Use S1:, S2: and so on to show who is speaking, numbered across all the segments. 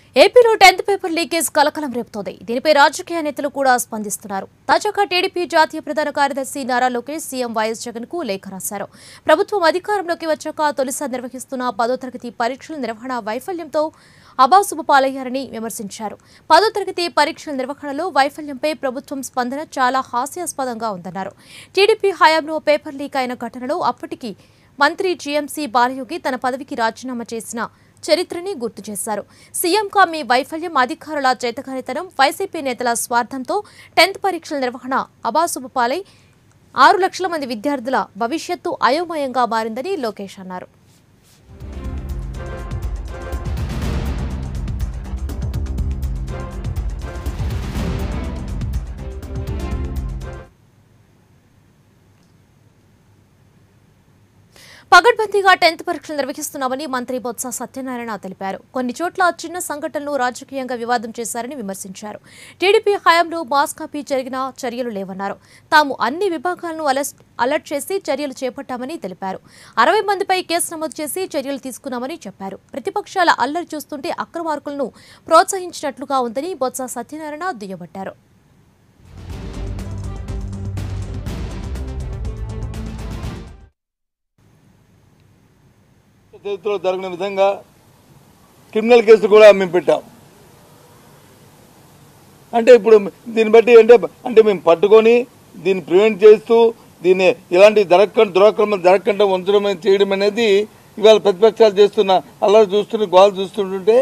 S1: ఏపీలో 10th paper leakage కలకలం రేపుతోంది. దీనిపై రాజకీయ నేతలు కూడా స్పందిస్తున్నారు. తాజాగా టీడీపీ జాతీయ ప్రధాన కార్యదర్శి నారా లోకేష్ సీఎం వైఎస్ జగన్ కు లేఖ రాశారు. ప్రభుత్వం అధికారంలోకి వచ్చాక తొలిసారి నిర్వహిస్తున్న 10వ తరగతి పరీక్షల నిర్వహణ వైఫల్యంతో అబాసుబు పాలయ్యారని విమర్శించారు. 10వ తరగతి పరీక్షల నిర్వహణలో వైఫల్యంపై ప్రభుత్వం స్పందన చాలా హాస్యాస్పదంగా ఉందన్నారు. టీడీపీ హయాంలో పేపర్ లీక్ అయిన ఘటనలో అప్పటికి మంత్రి జీఎంసీ బాలయోగి తన పదవికి రాజీనామా చేసిన చరిత్రని గుర్తు చేశారు. సీఎంగా మీ వైఫల్యం, అధికారుల చేతకానితనం, వైసీపీ నేతల స్వార్థంతో 10th పరీక్షల నిర్వహణ అబాసుబు పాలై 6 లక్షల మంది విద్యార్థుల భవిష్యత్తు అయోమయంగా మారిందని లోకేష్ అన్నారు. పగడ్బందీగా 10th పరీక్షలు నిర్వహిస్తున్నామని మంత్రి బొత్స సత్యనారాయణ తెలిపారు. కొన్ని చోట్ల చిన్న సంఘటనలు రాజకీయంగా వివాదం చేశారని విమర్శించారు. టీడీపీ హయాంలో మాస్ కాపీ జరిగిన చర్యలు లేవన్నారు. తాము అన్ని విభాగాలను అలర్ట్ చేసి చర్యలు చేపట్టామని తెలిపారు. 60 మందిపై కేసు నమోదు చేసి చర్యలు తీసుకున్నామని చెప్పారు. ప్రతిపక్షాల అల్లరి చూస్తుంటే అక్రమార్కులను ప్రోత్సహించినట్లుగా ఉందని బొత్స సత్యనారాయణ దుయ్యబట్టారు.
S2: చరిత్రలో జరగని విధంగా క్రిమినల్ కేసులు కూడా మేము పెట్టాం. అంటే ఇప్పుడు దీన్ని బట్టి అంటే మేము పట్టుకొని దీన్ని ప్రివెంట్ చేస్తూ దీన్ని ఇలాంటి దురాక్రమణ జరగకుండా ఉంచడం చేయడం అనేది ఇవాళ ప్రతిపక్షాలు చేస్తున్న అల్లరి గోలు చూస్తుంటుంటే,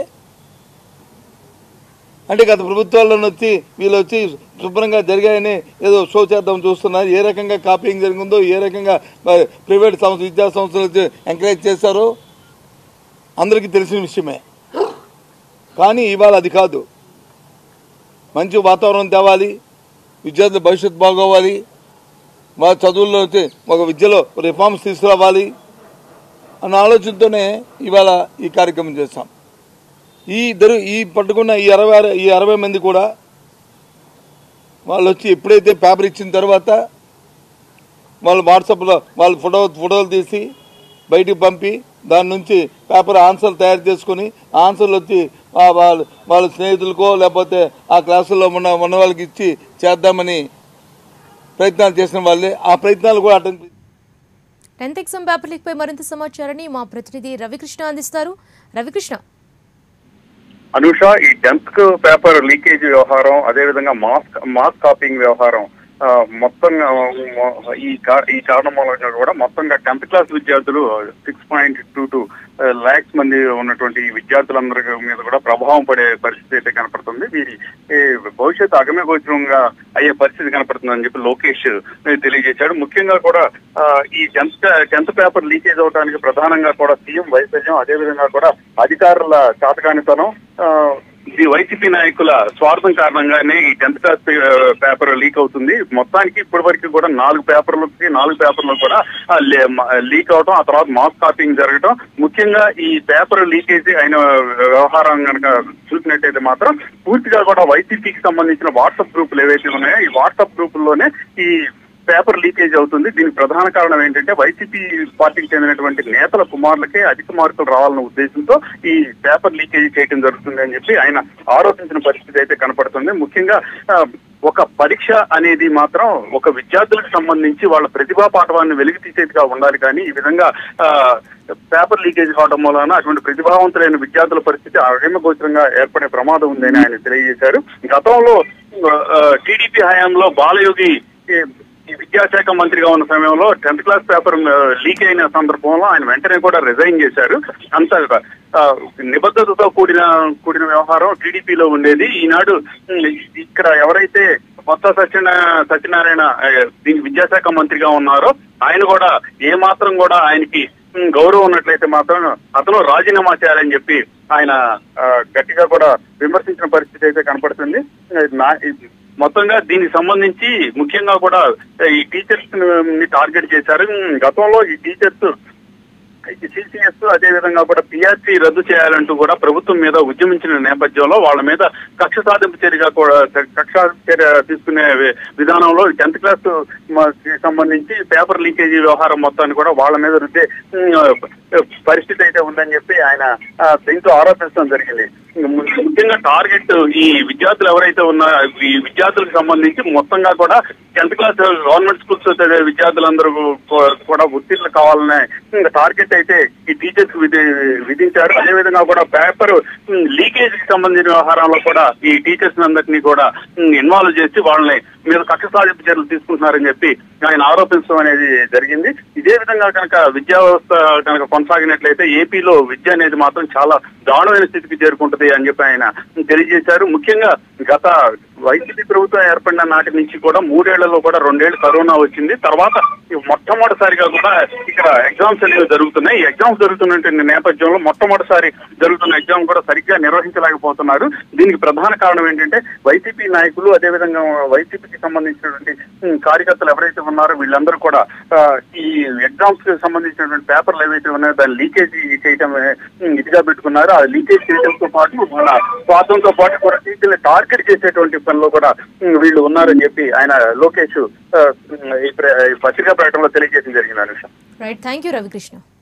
S2: అంటే గత ప్రభుత్వాల్లో వచ్చి వీళ్ళు వచ్చి శుభ్రంగా జరిగాయని ఏదో షో చేద్దాం చూస్తున్నారు. ఏ రకంగా కాపీయింగ్ జరిగిందో, ఏ రకంగా ప్రైవేట్ విద్యా సంస్థలు వచ్చి ఎంకరేజ్ చేశారో అందరికీ తెలిసిన విషయమే. కానీ ఇవాళ అది కాదు. మంచి వాతావరణం తేవాలి, విద్యార్థుల భవిష్యత్తు బాగోవాలి, వాళ్ళ చదువుల్లో వచ్చి ఒక విద్యలో రిఫార్మ్స్ తీసుకురావాలి అన్న ఆలోచనతోనే ఇవాళ ఈ కార్యక్రమం చేస్తాం. ఈ పట్టుకున్న ఈ 60 మంది కూడా వాళ్ళు వచ్చి ఎప్పుడైతే పేపర్ ఇచ్చిన తర్వాత వాళ్ళు వాట్సాప్లో వాళ్ళ ఫోటోలు తీసి బయటికి పంపి దాని నుంచి పేపర్ ఆన్సర్లు తయారు చేసుకుని ఆన్సర్లు వచ్చి వాళ్ళ స్నేహితులకో లేకపోతే ఆ క్లాసుల్లో ఉన్న వాళ్ళకి ఇచ్చి చేద్దామని ప్రయత్నాలు చేసిన వాళ్ళే. ఆ ప్రయత్నాలు కూడా
S1: 10th ఎగ్జామ్ పేపర్ లీక్ పై మరింత సమాచారాన్ని మా ప్రతినిధి రవికృష్ణ అందిస్తారు. రవికృష్ణ.
S3: అనుష, ఈ 10th పేపర్ లీకేజ్ వ్యవహారం, అదేవిధంగా మాస్ కాపింగ్ వ్యవహారం మొత్తంగా ఈ కారణం మూలంగా కూడా మొత్తంగా 10th క్లాస్ విద్యార్థులు 6.22 lakhs మంది ఉన్నటువంటి విద్యార్థులందరి మీద కూడా ప్రభావం పడే పరిస్థితి అయితే కనపడుతుంది. వీరి భవిష్యత్తు అగమ్యగోచరంగా అయ్యే పరిస్థితి కనపడుతుందని చెప్పి లోకేష్ తెలియజేశాడు. ముఖ్యంగా కూడా ఈ 10th పేపర్ లీకేజ్ అవడానికి ప్రధానంగా కూడా సీఎం వైఫల్యం, అదేవిధంగా కూడా అధికారుల చాతకానితనం, ఈ వైసీపీ నాయకుల స్వార్థం కారణంగానే ఈ 10th క్లాస్ పేపర్ లీక్ అవుతుంది. మొత్తానికి ఇప్పటి వరకు కూడా 4 పేపర్లు కూడా లీక్ అవడం, ఆ తర్వాత మాస్ కాపీయింగ్ జరగడం. ముఖ్యంగా ఈ పేపర్ లీకేజ్ అయిన వ్యవహారం కనుక చూసినట్టయితే మాత్రం పూర్తిగా కూడా వైసీపీకి సంబంధించిన వాట్సాప్ గ్రూపులు ఏవైతే ఉన్నాయో ఈ వాట్సాప్ గ్రూపుల్లోనే ఈ పేపర్ లీకేజ్ అవుతుంది. దీనికి ప్రధాన కారణం ఏంటంటే వైసీపీ పార్టీకి చెందినటువంటి నేతల కుమారులకే అధిక మార్కులు రావాలన్న ఉద్దేశంతో ఈ పేపర్ లీకేజ్ చేయడం జరుగుతుంది అని చెప్పి ఆయన ఆరోపించిన పరిస్థితి అయితే కనపడుతుంది. ముఖ్యంగా ఒక పరీక్ష అనేది మాత్రం ఒక విద్యార్థులకు సంబంధించి వాళ్ళ ప్రతిభా పాఠవాన్ని వెలికి తీసేదిగా ఉండాలి. కానీ ఈ విధంగా పేపర్ లీకేజ్ కావడం వలన అటువంటి ప్రతిభావంతులైన విద్యార్థుల పరిస్థితి అగమ్యగోచరంగా ఏర్పడే ప్రమాదం ఉందని ఆయన తెలియజేశారు. గతంలో టీడీపీ హయాంలో బాలయోగి ఈ విద్యాశాఖ మంత్రిగా ఉన్న సమయంలో 10th క్లాస్ పేపర్ లీక్ అయిన సందర్భంలో ఆయన వెంటనే కూడా రిజైన్ చేశారు. అంత నిబద్ధతతో కూడిన వ్యవహారం టీడీపీలో ఉండేది. ఈనాడు ఇక్కడ ఎవరైతే బొత్స సత్యనారాయణ దీని విద్యాశాఖ మంత్రిగా ఉన్నారో ఆయన కూడా ఏ మాత్రం కూడా ఆయనకి గౌరవం ఉన్నట్లయితే మాత్రం అతను రాజీనామా చేయాలని చెప్పి ఆయన గట్టిగా కూడా విమర్శించిన పరిస్థితి అయితే కనపడుతుంది. మొత్తంగా దీనికి సంబంధించి ముఖ్యంగా కూడా ఈ టీచర్స్ ని టార్గెట్ చేశారు. గతంలో ఈ టీచర్స్ సిసిఎస్ అదే విధంగా కూడా పిఆర్సీ రద్దు చేయాలంటూ కూడా ప్రభుత్వం మీద ఉద్యమించిన నేపథ్యంలో వాళ్ళ మీద కక్ష సాధింపు చర్యగా కూడా కక్ష చర్య తీసుకునే విధానంలో 10th క్లాస్ సంబంధించి పేపర్ లీకేజీ వ్యవహారం మొత్తాన్ని కూడా వాళ్ళ మీద రుద్దే పరిస్థితి అయితే ఉందని చెప్పి ఆయన దీంతో ఆరోపించడం జరిగింది. ముఖ్యంగా టార్గెట్ ఈ విద్యార్థులు ఎవరైతే ఉన్నారో ఈ విద్యార్థులకు సంబంధించి మొత్తంగా కూడా 10th క్లాస్ గవర్నమెంట్ స్కూల్స్ చదివే విద్యార్థులందరూ కూడా ఉత్తీర్ణులు కావాలనే టార్గెట్ అయితే ఈ టీచర్స్ విధించారు. అదేవిధంగా కూడా పేపర్ లీకేజ్ కి సంబంధించిన వ్యవహారంలో కూడా ఈ టీచర్స్ అందరినీ కూడా ఇన్వాల్వ్ చేసి వాళ్ళని మీద కక్ష సాధింపు చర్యలు తీసుకుంటున్నారని చెప్పి ఆయన ఆరోపించడం అనేది జరిగింది. ఇదే విధంగా కనుక విద్యా వ్యవస్థ కనుక కొనసాగినట్లయితే ఏపీలో విద్య అనేది మాత్రం చాలా దారుణమైన స్థితికి చేరుకుంటది అని చెప్పి ఆయన తెలియజేశారు. ముఖ్యంగా గత వైసీపీ ప్రభుత్వం ఏర్పడిన నాటి నుంచి కూడా 3 ఏళ్లలో కూడా 2 ఏళ్లు కరోనా వచ్చింది. తర్వాత మొట్టమొదటిసారిగా కూడా ఇక్కడ ఎగ్జామ్స్ అనేవి జరుగుతున్నాయి. ఈ ఎగ్జామ్స్ జరుగుతున్న నేపథ్యంలో మొట్టమొదటిసారి జరుగుతున్న ఎగ్జామ్ కూడా సరిగ్గా నిర్వహించలేకపోతున్నారు. దీనికి ప్రధాన కారణం ఏంటంటే వైసీపీ నాయకులు అదేవిధంగా వైసీపీకి సంబంధించినటువంటి కార్యకర్తలు ఎవరైతే ఉన్నారో వీళ్ళందరూ కూడా ఈ ఎగ్జామ్స్ కి సంబంధించినటువంటి పేపర్లు ఏవైతే ఉన్నాయో దాన్ని లీకేజీ చేయడం ఇదిగా పెట్టుకున్నారు. ఆ లీకేజ్ చేయడంతో పాటు వాళ్ళ స్వార్థంతో పాటు కూడా టీచర్లు టార్గెట్ చేసేటువంటి పనిలో కూడా వీళ్ళు ఉన్నారని చెప్పి ఆయన లోకేష్ ఈ పత్రికా ప్రకటనలో తెలియజేయడం జరిగింది. Anusha.
S1: Right, thank you Ravikrishna.